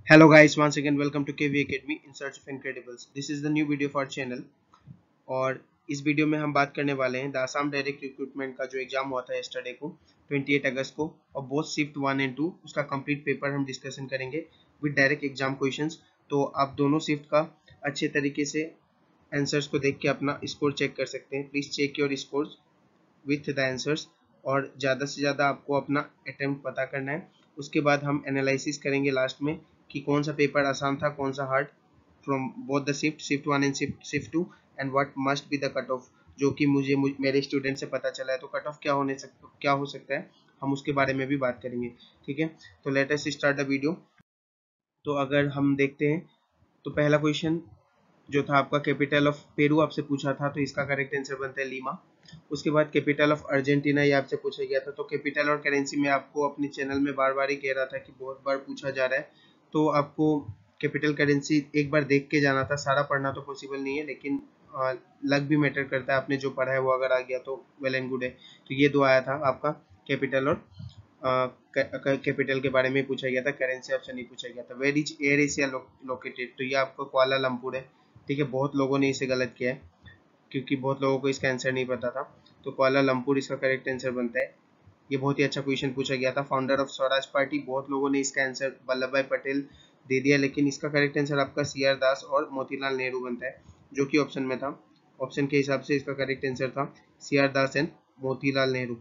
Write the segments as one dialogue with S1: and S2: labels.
S1: Hello guys, once again welcome to KV Academy in search of incredibles. This is the new video for our channel और इस video में हम बात करने वाले हैं द आसाम डायरेक्ट रिक्रूटमेंट का जो एग्जाम हुआ था यस्टरडे को 28 अगस्त को और बोथ शिफ्ट 1 एंड 2 उसका कंप्लीट पेपर हम डिस्कशन करेंगे विद डायरेक्ट एग्जाम क्वेश्चंस। तो आप दोनों शिफ्ट का अच्छे तरीके से आंसर्स को देख के अपना स्कोर चेक कर सकते हैं। Please check your score with the answers और ज़्यादा से ज़्यादा आपको अपना अटेम्प्ट पता करना है। उसके बाद हम एनालिसिस करेंगे लास्ट में कि कौन सा पेपर आसान था कौन सा hard from both the shift 1 and shift 2 and what must be the cut off जो कि मेरे स्टूडेंट से पता चला है। तो कट ऑफ क्या हो सकता है हम उसके बारे में भी बात करेंगे। ठीक है, तो let us start the video. तो अगर हम देखते हैं तो पहला क्वेश्चन जो था आपका कैपिटल ऑफ पेरू आपसे पूछा था, तो इसका करेक्ट आंसर बनता है लीमा। उसके बाद कैपिटल ऑफ अर्जेंटीना ये आपसे पूछा गया था। तो कैपिटल और करेंसी में आपको अपने चैनल में बार बार ही कह रहा था कि बहुत बार पूछा जा रहा है, तो आपको कैपिटल करेंसी एक बार देख के जाना था। सारा पढ़ना तो पॉसिबल नहीं है, लेकिन लक भी मैटर करता है। आपने जो पढ़ा है वो अगर आ गया तो वेल एंड गुड है। तो ये दो आया था आपका कैपिटल और कैपिटल के बारे में पूछा गया था, करेंसी ऑप्शन नहीं पूछा गया था। Where is Air Asia located, तो ये आपको कुआलालंपुर है। ठीक है, बहुत लोगों ने इसे गलत किया है क्योंकि बहुत लोगों को इसका आंसर नहीं पता था। तो कुआलालंपुर इसका करेक्ट आंसर बनता है। ये बहुत ही अच्छा क्वेश्चन पूछा गया था। फाउंडर ऑफ स्वराज पार्टी, बहुत लोगों ने इसका आंसर वल्लभ भाई पटेल दे दिया, लेकिन इसका करेक्ट आंसर आपका सी आर दास और मोतीलाल नेहरू बनता है, जो कि ऑप्शन में था। ऑप्शन के हिसाब से इसका करेक्ट आंसर था C R Das and Motilal Nehru.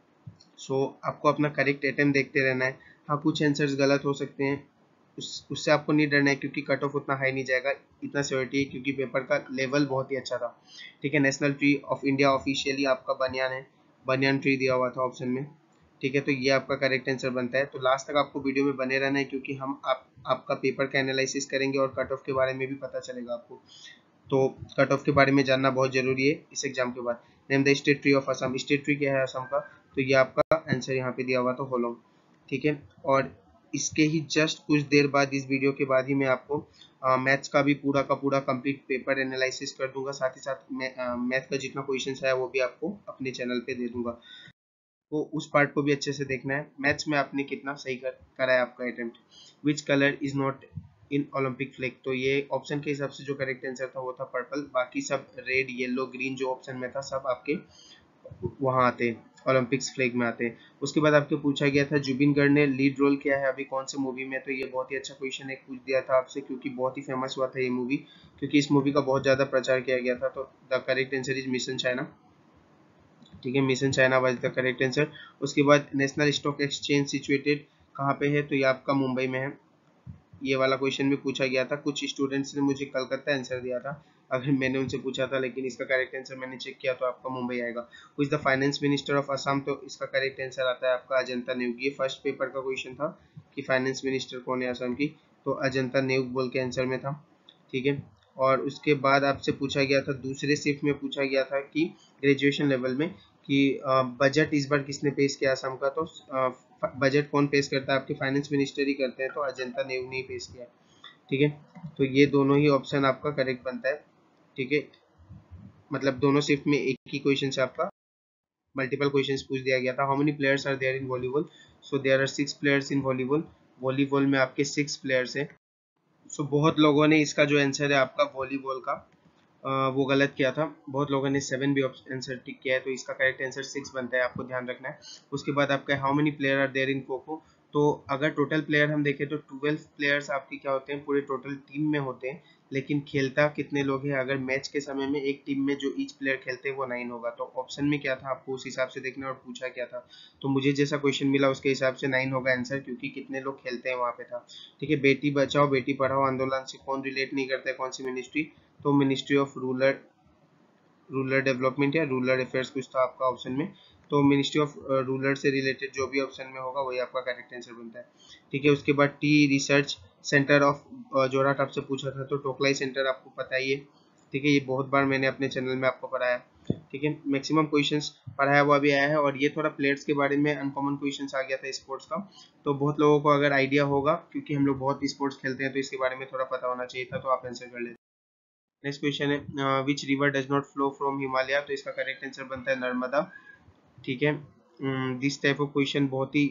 S1: So आपको अपना करेक्ट अटेम्प्ट देखते रहना है। हाँ, कुछ आंसर्स गलत हो सकते हैं, उससे आपको नहीं डरना है क्योंकि कट ऑफ उतना हाई नहीं जाएगा। इतना श्योरिटी है क्योंकि पेपर का लेवल बहुत ही अच्छा था। ठीक है, national tree of India officially आपका बनियान है, बनियान ट्री दिया हुआ था ऑप्शन में। ठीक है, तो ये आपका करेक्ट आंसर बनता है। तो लास्ट तक आपको वीडियो में बने रहना है क्योंकि हम आपका पेपर का एनालिसिस करेंगे और कट ऑफ के बारे में भी पता चलेगा आपको। तो कट ऑफ के बारे में जानना बहुत जरूरी है इस एग्जाम के बाद। Name the state tree of Assam, state tree क्या है असम का, तो ये आपका आंसर यहाँ पे दिया हुआ तो होलोंग। ठीक है, और इसके ही जस्ट कुछ देर बाद इस वीडियो के बाद ही मैं आपको मैथ्स का भी पूरा का पूरा कंप्लीट पेपर एनालिसिस कर दूंगा। साथ ही साथ मैथ का जितना क्वेश्चन है वो भी आपको अपने चैनल पे दे दूंगा। तो उस पार्ट को भी अच्छे से देखना है। मैथ्स में आपने कितना सही करा है आपका attempt. Which colour is not in Olympic flag, तो ये ऑप्शन के हिसाब से जो करेक्ट आंसर था वो था पर्पल। बाकी सब रेड येलो ग्रीन जो ऑप्शन में था सब आपके वहाँ आते हैं, ओलंपिक्स फ्लैग में आते हैं। उसके बाद आपको पूछा गया था जुबिन गर्ग ने लीड रोल किया है अभी कौन से मूवी में, तो ये बहुत ही अच्छा क्वेश्चन एक पूछ दिया था आपसे क्योंकि बहुत ही फेमस हुआ था ये मूवी, क्योंकि इस मूवी का बहुत ज़्यादा प्रचार किया गया था। तो the correct answer is Mission China. ठीक है, Mission China was the correct answer. उसके बाद नेशनल स्टॉक एक्सचेंज सिचुएटेड कहाँ पे है, तो ये आपका मुंबई में है। ये वाला क्वेश्चन भी पूछा गया था, कुछ स्टूडेंट्स ने मुझे कलकत्ता आंसर दिया था अगर मैंने उनसे पूछा था, लेकिन इसका करेक्ट आंसर मैंने चेक किया तो आपका मुंबई आएगा। Who is the finance minister of Assam, तो इसका करेक्ट आंसर आता है आपका अजंता नेउग। ये फर्स्ट पेपर का क्वेश्चन था कि फाइनेंस मिनिस्टर कौन है असम की, तो अजंता नेउग बोल के आंसर में था। ठीक है, और उसके बाद आपसे पूछा गया था दूसरे शिफ्ट में पूछा गया था कि ग्रेजुएशन लेवल में कि बजट इस बार किसने पेश किया असम का, तो बजट कौन पेश करता है, आपके फाइनेंस मिनिस्टर ही करते हैं, तो अजंता नेउग ने ही पेश किया। ठीक है, तो ये दोनों ही ऑप्शन आपका करेक्ट बनता है। ठीक है, मतलब दोनों शिफ्ट में एक ही क्वेश्चन से आपका मल्टीपल क्वेश्चंस पूछ दिया गया था। How many players are there in volleyball, so there are 6 players in volleyball. Volleyball में आपके 6 प्लेयर्स हैं। सो बहुत लोगों ने इसका जो आंसर है आपका वॉलीबॉल का वो गलत किया था। बहुत लोगों ने 7 भी आंसर टिक किया है, तो इसका करेक्ट आंसर 6 बनता है, आपको ध्यान रखना है। उसके बाद आपका how many player are there in kho kho, तो अगर टोटल प्लेयर हम देखें तो 12 प्लेयर्स आपके क्या होते हैं पूरे टोटल टीम में होते हैं, लेकिन खेलता कितने लोग हैं, अगर मैच के समय में एक टीम में जो ईच प्लेयर खेलते हैं वो 9 होगा। तो ऑप्शन में क्या था आपको उस हिसाब से देखना और पूछा क्या था, तो मुझे जैसा क्वेश्चन मिला उसके हिसाब से 9 होगा आंसर, क्योंकि कितने लोग खेलते हैं वहाँ पे था। ठीक है, बेटी बचाओ बेटी पढ़ाओ आंदोलन से कौन रिलेट नहीं करता है, कौन सी मिनिस्ट्री, तो ministry of rural rural development या रूरल अफेयर्स कुछ था आपका ऑप्शन में। तो मिनिस्ट्री ऑफ रूरल से रिलेटेड जो भी ऑप्शन में होगा वही आपका करेक्ट आंसर बनता है। ठीक है, उसके बाद tea research centre of Jorhat आपसे पूछा था, तो टोकलाई सेंटर आपको पता ही है। ठीक है, ये बहुत बार मैंने अपने चैनल में आपको पढ़ाया। ठीक है, मैक्सिमम क्वेश्चंस पढ़ाया हुआ भी आया है, और ये थोड़ा प्लेयर्स के बारे में अनकॉमन क्वेश्चंस आ गया था स्पोर्ट्स का, तो बहुत लोगों को अगर आइडिया होगा क्योंकि हम लोग बहुत स्पोर्ट्स खेलते हैं तो इसके बारे में थोड़ा पता होना चाहिए था, तो आप आंसर कर लेते। नेक्स्ट क्वेश्चन है which river does not flow from Himalaya, तो इसका करेक्ट आंसर बनता है नर्मदा। ठीक है, दिस टाइप ऑफ क्वेश्चन बहुत ही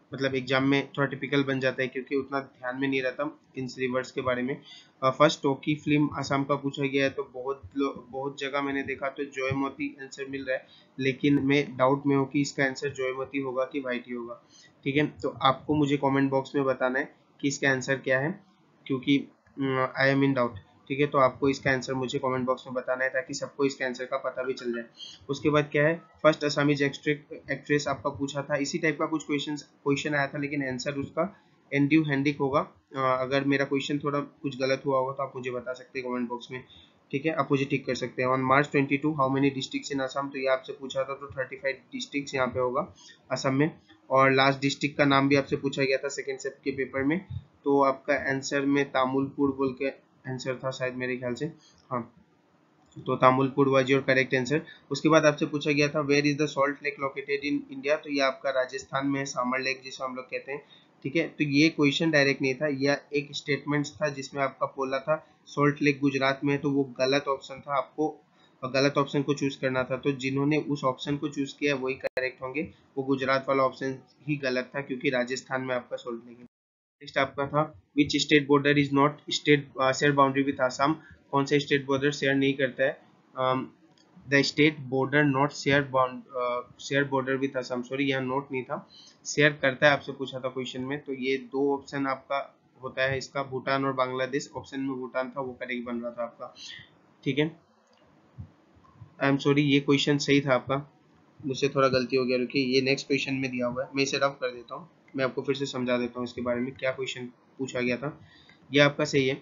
S1: मतलब एग्जाम में थोड़ा टिपिकल बन जाता है क्योंकि उतना ध्यान में नहीं रहता इन रिवर्स के बारे में। फर्स्ट टोकी फिल्म असम का पूछा गया है, तो बहुत जगह मैंने देखा तो जयमती आंसर मिल रहा है, लेकिन मैं डाउट में हूँ कि इसका आंसर जयमती होगा कि वाईटी होगा। ठीक है, तो आपको मुझे कमेंट बॉक्स में बताना है कि इसका आंसर क्या है, क्योंकि आई एम इन डाउट। ठीक है, तो आपको इसका आंसर मुझे कमेंट बॉक्स में बताना है ताकि सबको इसके आंसर का पता भी चल जाए। उसके बाद क्या है, फर्स्ट असामीज एक्ट्रेस आपका पूछा था, इसी टाइप का कुछ क्वेश्चन आया था, लेकिन आंसर उसका एंड्रयू हेंडिक होगा। अगर मेरा क्वेश्चन थोड़ा कुछ गलत हुआ होगा तो आप मुझे बता सकते हैं कमेंट बॉक्स में। ठीक है, आप मुझे ठीक कर सकते हैं। On March 22 how many districts in Assam, तो ये आपसे पूछा था, तो 35 डिस्ट्रिक्ट्स यहाँ पे होगा असम में। और लास्ट डिस्ट्रिक्ट का नाम भी आपसे पूछा गया था सेकंड सेट के पेपर में, तो आपका आंसर में तामुलपुर बोल के आंसर था शायद मेरे ख्याल से। हाँ, तो Tamulpur was your correct answer. उसके बाद आपसे पूछा गया था where is the salt lake located in India, तो ये आपका राजस्थान में है, सामर लेक जिसे हम लोग कहते हैं। ठीक है, तो ये क्वेश्चन डायरेक्ट नहीं था, यह एक स्टेटमेंट था जिसमें आपका बोला था सॉल्ट लेक गुजरात में है, तो वो गलत ऑप्शन था, आपको गलत ऑप्शन को चूज करना था। तो जिन्होंने उस ऑप्शन को चूज किया वही करेक्ट होंगे, वो गुजरात वाला ऑप्शन ही गलत था क्योंकि राजस्थान में आपका सॉल्ट लेक है। नेक्स्ट आपका था which state border is not state share boundary with Assam, कौन सा स्टेट बॉर्डर शेयर नहीं करता है। The state border not share border with Assam, sorry यहाँ नोट नहीं था, शेयर करता है आपसे पूछा था क्वेश्चन में, तो ये दो ऑप्शन आपका होता है इसका, भूटान और बांग्लादेश। ऑप्शन में भूटान था, वो करेक्ट बन रहा था आपका। ठीक है, आई एम सॉरी, ये क्वेश्चन सही था आपका, मुझसे थोड़ा गलती हो गया, रुकिए ये नेक्स्ट क्वेश्चन में दिया हुआ है, मैं इसे रफ कर देता हूँ, मैं आपको फिर से समझा देता हूँ इसके बारे में क्या क्वेश्चन पूछा गया था। ये आपका सही है,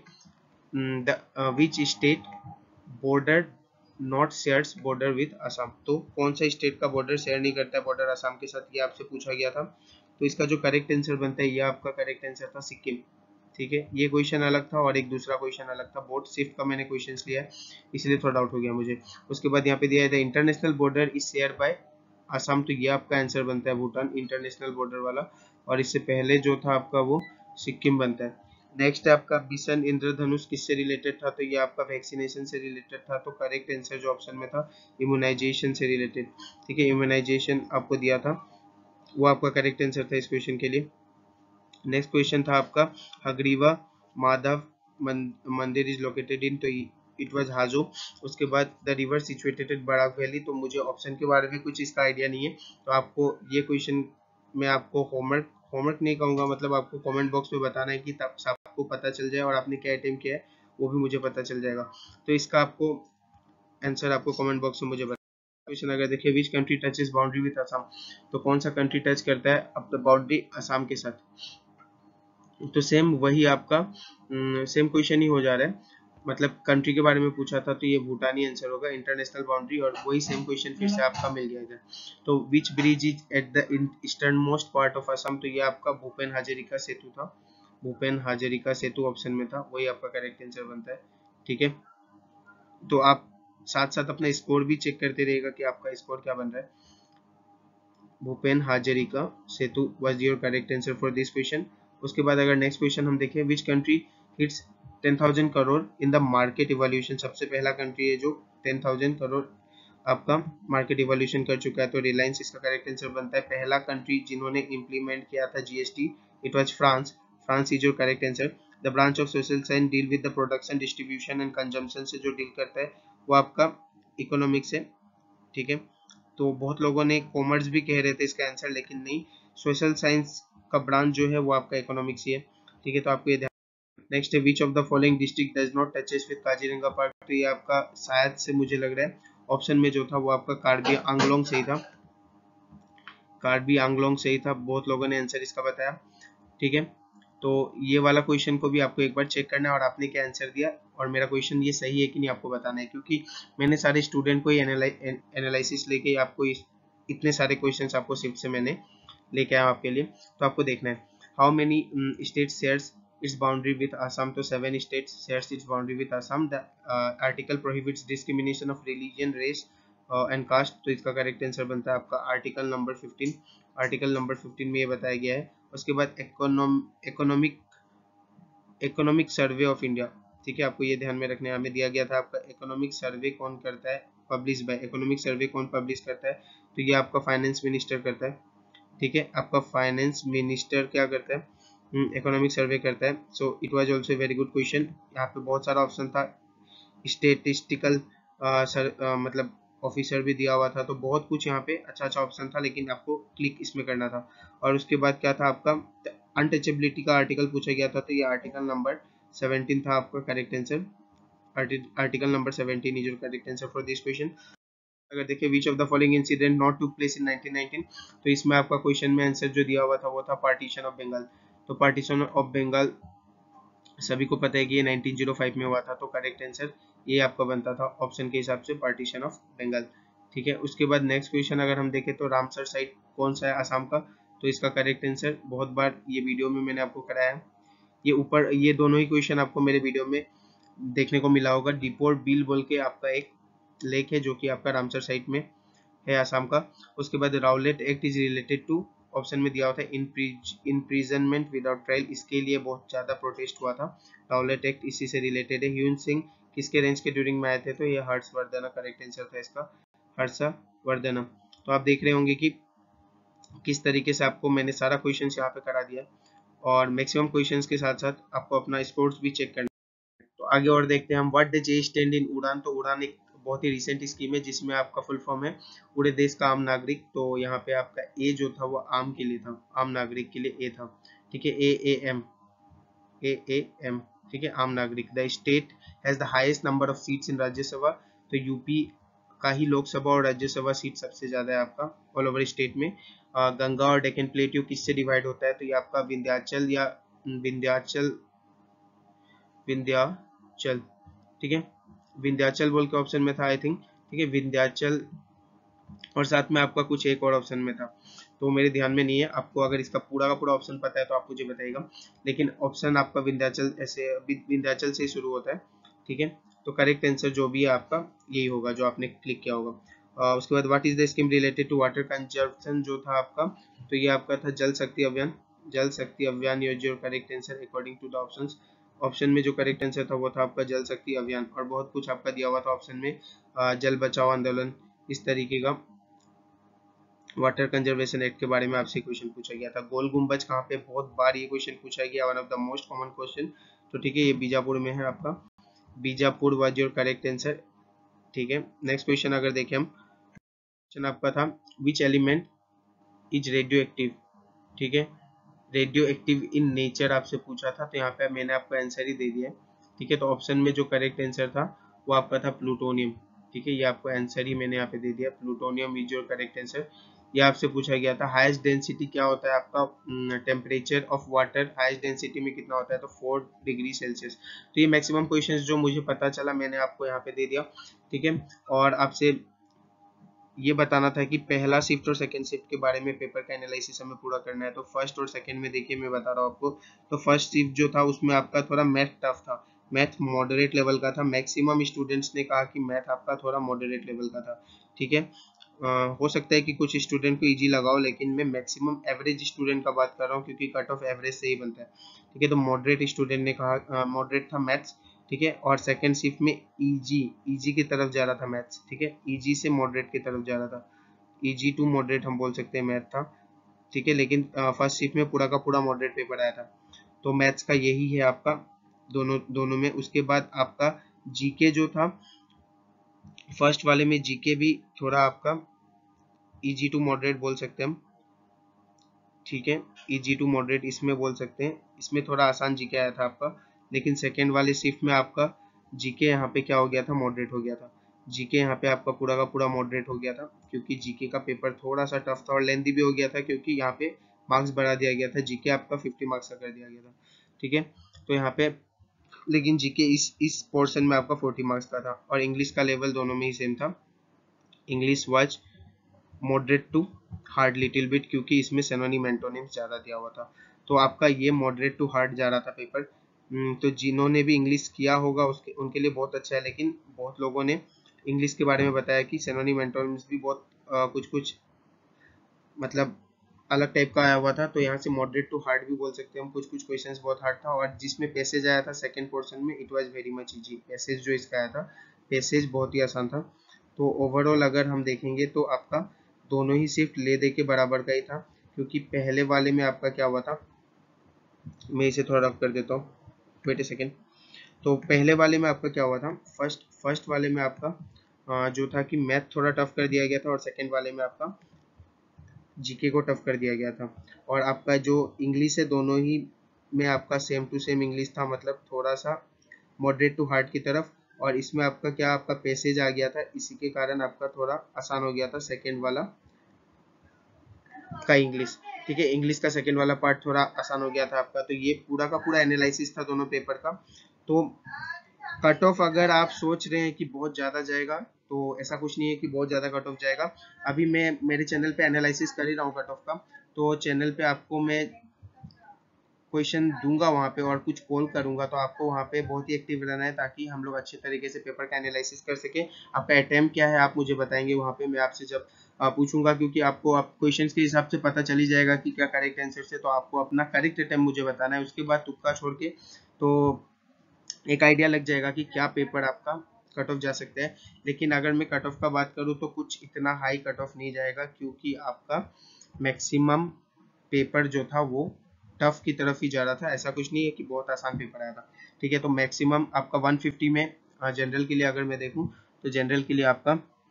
S1: which state border not shares border with Assam, तो कौन सा स्टेट का बॉर्डर शेयर नहीं करता है बॉर्डर असम के साथ, ये आपसे पूछा गया था। तो इसका जो करेक्ट आंसर बनता है, ये आपका करेक्ट आंसर था सिक्किम। ठीक है, ये क्वेश्चन अलग था और एक दूसरा क्वेश्चन अलग था, बोर्ड शिफ्ट का मैंने क्वेश्चन लिया है इसलिए थोड़ा डाउट हो गया मुझे। उसके बाद यहाँ पे दिया है the international border is share by Assam, तो ये आपका आंसर बनता है भूटान, इंटरनेशनल बॉर्डर वाला, और इससे पहले जो था आपका वो सिक्किम बनता है। नेक्स्ट है आपका मिशन इंद्रधनुष किससे रिलेटेड था, तो ये आपका वैक्सीनेशन से रिलेटेड था, तो करेक्ट आंसर जो ऑप्शन में था इम्यूनाइजेशन से रिलेटेड। ठीक है, इम्यूनाइजेशन आपको दिया था, वो आपका करेक्ट आंसर था इस क्वेश्चन के लिए। नेक्स्ट क्वेश्चन था आपका हगरीवा माधव मंदिर इज लोकेटेड इन, तो इट वाज हाजो। उसके बाद the river situated at Barak valley, तो मुझे ऑप्शन के बारे में कुछ इसका आइडिया नहीं है, तो आपको ये क्वेश्चन मैं आपको होमवर्क नहीं कहूँगा, मतलब आपको कमेंट बॉक्स में बताना है कि तब आपको पता चल जाए और आपने क्या अटेम्प्ट किया है वो भी मुझे पता चल जाएगा। तो इसका आपको आंसर आपको कमेंट बॉक्स में मुझे बताना। क्वेश्चन अगर देखिए which country touches boundary with Assam, तो कौन सा कंट्री टच करता है अब द बाउंड्री असम के साथ, तो सेम वही आपका सेम क्वेश्चन ही हो जा रहा है, मतलब कंट्री के बारे में पूछा था तो ये भूटान ही आंसर होगा, इंटरनेशनल बाउंड्री, और वही सेम क्वेश्चन फिर से आपका मिल गया इधर। तो which bridge is at the eastern most part of Assam, तो ये आपका भूपेन हाजरिका सेतु था, भूपेन हाजरिका सेतु ऑप्शन में था, वही आपका करेक्ट आंसर बनता है। ठीक है, तो आप साथ साथ अपना स्कोर भी चेक करते रहिएगा कि आपका स्कोर क्या बन रहा है। Bhupen Hazarika Setu was your correct answer for this question. उसके बाद अगर नेक्स्ट क्वेश्चन हम देखें which country hits 10,000 crore in the market evolution, सबसे पहला कंट्री है जो 10,000 करोड़ आपका मार्केट इवोल्यूशन कर चुका है, तो रिलायंस इसका करेक्ट आंसर बनता है। पहला कंट्री जिन्होंने इंप्लीमेंट किया था GST, it was France, France is your correct answer. The branch of social science deal with the production distribution and consumption से जो डील करता है वो आपका इकोनॉमिक्स है। ठीक है, तो बहुत लोगों ने कॉमर्स भी कह रहे थे इसका आंसर, लेकिन नहीं, सोशल साइंस का ब्रांच जो है वो आपका इकोनॉमिक्स ही है। ठीक है, तो आपको ये ध्यान। नेक्स्ट है which of the following district does not touches with Kaziranga park, तो ये आपका शायद से मुझे लग रहा है ऑप्शन में जो था वो आपका कार्बी आंगलोंग सही था, कार्बी आंगलोंग सही था, बहुत लोगों ने आंसर इसका बताया। ठीक है, तो ये वाला क्वेश्चन को भी आपको एक बार चेक करना है और आपने क्या आंसर दिया और मेरा क्वेश्चन ये सही है कि नहीं आपको बताना है, क्योंकि मैंने सारे स्टूडेंट को ही एनालिसिस लेके आपको इतने सारे क्वेश्चंस आपको शिफ्ट से मैंने लेके आया आपके लिए, तो आपको देखना है how many state shares its boundary with Assam, तो 7 states shares its boundary with Assam. The article prohibits discrimination of religion race and caste, तो इसका करेक्ट आंसर बनता है आपका आर्टिकल नंबर 15, आर्टिकल नंबर 15 में ये बताया गया है। उसके बाद इकोनॉमिक सर्वे ऑफ इंडिया, ठीक है, आपको ये ध्यान में रखना है, हमें दिया गया था आपका इकोनॉमिक सर्वे कौन करता है, पब्लिश बाय, इकोनॉमिक सर्वे कौन पब्लिश करता है, तो ये आपका फाइनेंस मिनिस्टर करता है। ठीक है। आपका फाइनेंस मिनिस्टर क्या करता है, इकोनॉमिक सर्वे करता है। So it was also very good question. यहाँ पे बहुत सारा ऑप्शन था, स्टेटिस्टिकल मतलब ऑफिसर भी दिया हुआ था, तो बहुत कुछ यहाँ पे अच्छा अच्छा ऑप्शन था, लेकिन आपको क्लिक इसमें करना था। और उसके बाद क्या था आपका, अनटचेबिलिटी का आर्टिकल पूछा गया था, तो ये आर्टिकल नंबर 17 था आपका correct answer. Article number 17 is your correct answer for this question. अगर देखिए which of the following incident not to place in 1919, तो इसमें आपका क्वेश्चन में आंसर जो दिया हुआ था वो था पार्टीशन ऑफ बंगाल। तो पार्टीशन ऑफ बंगाल सभी को पता है कि ये 1905 में हुआ था, तो करेक्ट आंसर ये आपका बनता था ऑप्शन के हिसाब से, पार्टीशन ऑफ बंगाल। ठीक है। उसके बाद नेक्स्ट क्वेश्चन अगर हम देखें तो रामसर साइट कौन सा है आसाम का, तो इसका करेक्ट आंसर बहुत बार ये वीडियो में मैंने आपको कराया है। ये ऊपर ये दोनों ही क्वेश्चन आपको मेरे वीडियो में देखने को मिला होगा। डिपोर बिल बोल के आपका एक लेक है जो कि आपका रामसर साइट में है आसाम का। उसके बाद Rowlatt act is related to, option में दिया हुआ था इम्प्रिजनमेंट विदाउट ट्रायल, इसके लिए बहुत ज्यादा प्रोटेस्ट हुआ था। राउलेट एक्ट इसी से रिलेटेड है। ह्यून सिंह किसके रेंज के ड्यूरिंग में आए थे, तो ये हर्षवर्धन करेक्ट आंसर था इसका, हर्षवर्धन। तो आप देख रहे होंगे कि किस तरीके से आपको मैंने सारा क्वेश्चन यहाँ पे करा दिया, और मैक्सिमम क्वेश्चंस के साथ साथ आपको अपना स्कोर्स भी चेक करना। तो आगे और देखते हैं हम, what does a stand in Udan. तो उड़ान एक बहुत ही रिसेंट स्कीम है जिसमें आपका फुल फॉर्म है पूरे देश का आम नागरिक। तो यहाँ पे आपका ए जो था वो आम के लिए था, आम नागरिक के लिए ए था। ठीक है, ए एम, ठीक है, आम नागरिक। The state has the highest number of seats in Rajya Sabha, तो यूपी का ही लोकसभा और राज्यसभा सीट सबसे ज्यादा है आपका ऑल ओवर स्टेट में। गंगा और डेक्कन प्लेट्यू किससे डिवाइड होता है, तो ये आपका विंध्याचल या विंध्याचल विंध्याचल, ठीक है, विंध्याचल बोल के ऑप्शन में था आई थिंक। ठीक है, विंध्याचल, और साथ में आपका कुछ एक और ऑप्शन में था, तो मेरे ध्यान में नहीं है। आपको अगर इसका पूरा का पूरा ऑप्शन पता है तो आप मुझे बताइएगा, लेकिन ऑप्शन आपका विंध्याचल ऐसे विंध्याचल से ही शुरू होता है। ठीक है, तो करेक्ट आंसर जो भी है आपका यही होगा जो आपने क्लिक किया होगा। उसके बाद what is the scheme related to water conservation जो था आपका, तो ये आपका था जल शक्ति अभियान। जल शक्ति अभियान योर जो correct answer according to the options. Option में जो करेक्ट आंसर था वो था आपका जल शक्ति अभियान, और बहुत कुछ आपका दिया हुआ था ऑप्शन में, जल बचाओ आंदोलन, इस तरीके का वाटर कंजर्वेशन एक्ट के बारे में आपसे क्वेश्चन पूछा गया था। गोल गुंबज कहाँ पे, बहुत बार ये क्वेश्चन पूछा गया, one of the most common question. तो ठीक है, ये बीजापुर में है आपका, Bijapur was your correct answer. ठीक है, नेक्स्ट क्वेश्चन अगर देखें हम, क्वेश्चन आपका था which element is radioactive. ठीक है, रेडियो एक्टिव इन नेचर आपसे पूछा था, तो यहाँ पे मैंने आपको आंसर ही दे दिया है। ठीक है, तो ऑप्शन में जो करेक्ट आंसर था वो आपका था प्लूटोनियम। ठीक है, ये आपको आंसर ही मैंने यहाँ पे दे दिया, plutonium is your correct answer. ये आपसे पूछा गया था हाईएस्ट डेंसिटी क्या होता है आपका, temperature of water highest density में कितना होता है, तो 4 डिग्री सेल्सियस। तो ये मैक्सिमम क्वेश्चंस जो मुझे पता चला मैंने आपको यहाँ पे दे दिया। ठीक है, और आपसे ये बताना था कि पहला शिफ्ट और सेकंड शिफ्ट के बारे में पेपर का एनालिसिस हमें पूरा करना है। तो फर्स्ट और सेकंड में देखिए मैं बता रहा हूँ आपको, तो फर्स्ट शिफ्ट जो था उसमें आपका थोड़ा मैथ टफ था, मैथ मॉडरेट लेवल का था। मैक्सिमम स्टूडेंट्स ने कहा कि मैथ आपका थोड़ा मॉडरेट लेवल का था। ठीक है, हो सकता है कि कुछ स्टूडेंट को इजी लगाओ, लेकिन मैं मैक्सिमम एवरेज स्टूडेंट का बात कर रहा हूँ क्योंकि कट ऑफ एवरेज से ही बनता है। ठीक है, तो मॉडरेट स्टूडेंट ने कहा, मॉडरेट था मैथ्स। ठीक है, और सेकंड शिफ्ट में इजी इजी की तरफ जा रहा था मैथ्स। ठीक है, इजी से मॉडरेट की तरफ जा रहा था, इजी टू मॉडरेट हम बोल सकते हैं मैथ था। ठीक है, लेकिन फर्स्ट शिफ्ट में पूरा का पूरा मॉडरेट पेपर आया था, तो मैथ्स का यही है आपका दोनों दोनों में। उसके बाद आपका जीके जो था, फर्स्ट वाले में जीके भी थोड़ा आपका इजी टू मॉडरेट बोल सकते हैं हम। ठीक है, इजी टू मॉडरेट इसमें बोल सकते हैं, इसमें थोड़ा आसान जीके आया था आपका। लेकिन सेकेंड वाले शिफ्ट में आपका जीके यहाँ पे क्या हो गया था, मॉडरेट हो गया था। जीके यहाँ पे आपका पूरा का पूरा मॉडरेट हो गया था, क्योंकि जीके का पेपर थोड़ा सा टफ था और लेंथी भी हो गया था, क्योंकि यहाँ पे मार्क्स बढ़ा दिया गया था, जीके आपका 50 मार्क्स का कर दिया गया था। ठीक है, तो यहाँ पे लेकिन जीके इस पोर्शन में आपका 40 मार्क्स का था, और इंग्लिश का लेवल दोनों में ही सेम था। English was moderate to hard little bit, क्योंकि इसमें सिनोनिम एंटोनिम्स ज़्यादा दिया हुआ था। तो आपका ये मॉडरेट टू हार्ड जा रहा था पेपर। तो जिन्होंने भी इंग्लिश किया होगा उसके उनके लिए बहुत अच्छा है, लेकिन बहुत लोगों ने इंग्लिश के बारे में बताया कि सिनोनिम एंटोनिम्स भी बहुत कुछ कुछ मतलब अलग टाइप का आया हुआ था। तो यहाँ से मॉडरेट टू हार्ड भी बोल सकते हैं हम, कुछ कुछ क्वेश्चंस बहुत हार्ड था। और जिसमें पैसेज आया था सेकंड पोर्शन में, it was very much easy. Passage जो इसका आया था, पैसेज बहुत ही आसान था। तो ओवरऑल अगर हम देखेंगे तो आपका दोनों ही शिफ्ट ले दे के बराबर का ही था, क्योंकि पहले वाले में आपका क्या हुआ था, मैं इसे थोड़ा रफ कर देता हूँ, वेट ए सेकेंड। तो पहले वाले में आपका क्या हुआ था, फर्स्ट वाले में आपका जो था कि मैथ थोड़ा टफ कर दिया गया था, और सेकेंड वाले में आपका जीके को टफ कर दिया गया था। और आपका जो इंग्लिश है दोनों ही में आपका सेम टू सेम इंग्लिश था, मतलब थोड़ा सा मॉडरेट टू हार्ड की तरफ। और इसमें आपका क्या, आपका पैसेज आ गया था, इसी के कारण आपका थोड़ा आसान हो गया था सेकेंड वाला का इंग्लिश। ठीक है, इंग्लिश का सेकेंड वाला पार्ट थोड़ा आसान हो गया था आपका। तो ये पूरा का पूरा एनालिसिस था दोनों पेपर का। तो कट ऑफ अगर आप सोच रहे हैं कि बहुत ज़्यादा जाएगा, तो ऐसा कुछ नहीं है कि बहुत ज़्यादा कट ऑफ जाएगा। अभी मैं मेरे चैनल पे एनालिसिस कर ही रहा हूँ कट ऑफ का, तो चैनल पे आपको मैं क्वेश्चन दूंगा वहाँ पे, और कुछ कॉल करूंगा, तो आपको वहाँ पे बहुत ही एक्टिव रहना है, ताकि हम लोग अच्छे तरीके से पेपर का एनालिसिस कर सके। आपका अटेम्प्ट क्या है आप मुझे बताएंगे वहाँ पे, मैं आपसे जब पूछूंगा, क्योंकि आपको आप क्वेश्चंस के हिसाब से पता चल ही जाएगा कि क्या करेक्ट आंसर है। तो आपको अपना करेक्ट अटेम्प्ट मुझे बताना है, उसके बाद तुक्का छोड़ के तो एक आइडिया लग जाएगा कि क्या पेपर आपका कट ऑफ जा सकता है। लेकिन अगर मैं कट ऑफ का बात करूँ तो कुछ इतना हाई कट ऑफ नहीं जाएगा, क्योंकि आपका मैक्सिमम पेपर जो था वो टफ की तरफ ही जा रहा था। ऐसा कुछ नहीं है कि बहुत आसान पेपर आया था। ठीक है, तो मैक्सिमम आपका 150 में जनरल के लिए अगर मैं देखूं, तो जनरल के लिए आपका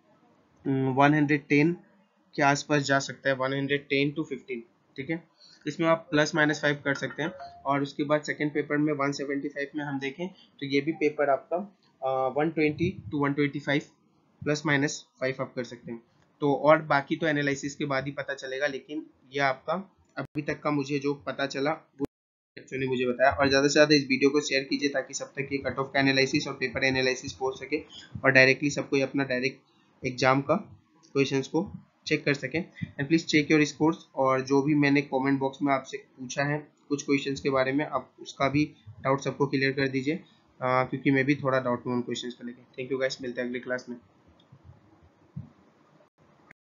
S1: 110 के आसपास जा सकता है, 110 to 15। ठीक है, इसमें आप ±5 कर सकते हैं। और उसके बाद सेकंड पेपर में 175 में हम देखें, तो ये भी पेपर आपका 120 to 125 ±5 आप कर सकते हैं। तो और बाकी तो एनालिसिस के बाद ही पता चलेगा, लेकिन ये आपका अभी तक का मुझे जो पता चला वो ने मुझे बताया। और ज़्यादा से ज़्यादा इस वीडियो को शेयर कीजिए, ताकि सब तक ये कट ऑफ का एनालिसिस और पेपर एनालिसिस पहुंच सके, और डायरेक्टली सबको अपना डायरेक्ट एग्जाम का क्वेश्चंस को चेक कर सकें। And please check your scores, और जो भी मैंने कमेंट बॉक्स में आपसे पूछा है कुछ क्वेश्चंस के बारे में, आप उसका भी डाउट सबको क्लियर कर दीजिए, क्योंकि मैं भी थोड़ा डाउट में उन क्वेश्चंस को लेकर। थैंक यू गाइस, मिलते हैं अगली क्लास में।